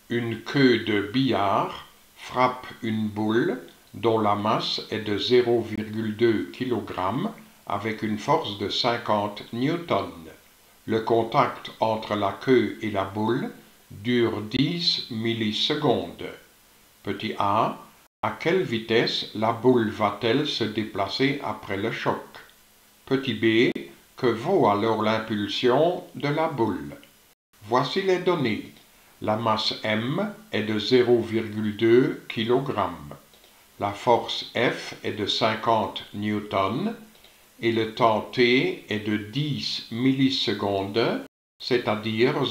Une queue de billard frappe une boule dont la masse est de 0,2 kg avec une force de 50 N. Le contact entre la queue et la boule dure 10 millisecondes. Petit a, à quelle vitesse la boule va-t-elle se déplacer après le choc? Petit b, que vaut alors l'impulsion de la boule? Voici les données. La masse m est de 0,2 kg. La force F est de 50 N et le temps t est de 10 millisecondes, c'est-à-dire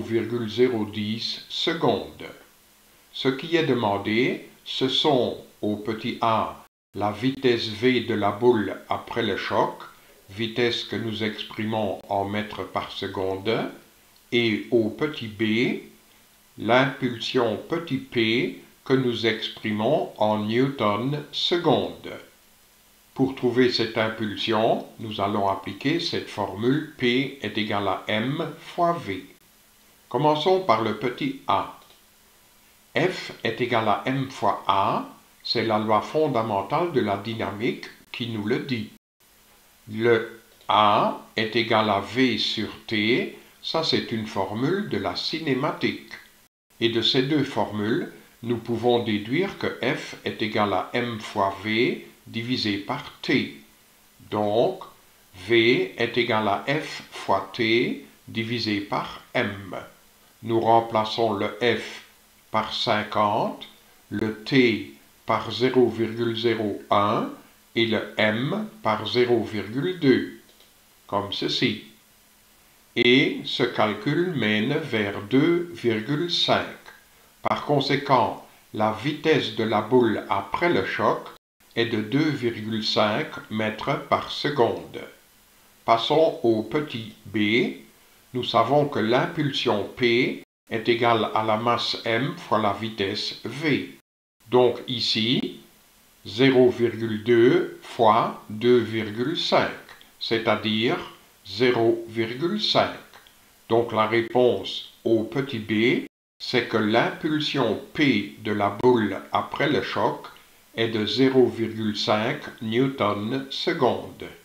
0,010 secondes. Ce qui est demandé, ce sont au petit a la vitesse v de la boule après le choc, vitesse que nous exprimons en mètres par seconde, et au petit b, l'impulsion petit p que nous exprimons en newton seconde. Pour trouver cette impulsion, nous allons appliquer cette formule P est égal à m fois v. Commençons par le petit a. F est égal à m fois a, c'est la loi fondamentale de la dynamique qui nous le dit. Le a est égal à v sur t, ça c'est une formule de la cinématique. Et de ces deux formules, nous pouvons déduire que F est égal à m fois v divisé par t. Donc, v est égal à f fois t divisé par m. Nous remplaçons le f par 50, le t par 0,01 et le m par 0,2, comme ceci. Et ce calcul mène vers 2,5. Par conséquent, la vitesse de la boule après le choc est de 2,5 mètres par seconde. Passons au petit b. Nous savons que l'impulsion P est égale à la masse m fois la vitesse v. Donc ici, 0,2 fois 2,5, c'est-à-dire 0,5. Donc la réponse au petit b, c'est que l'impulsion P de la boule après le choc est de 0,5 N/s.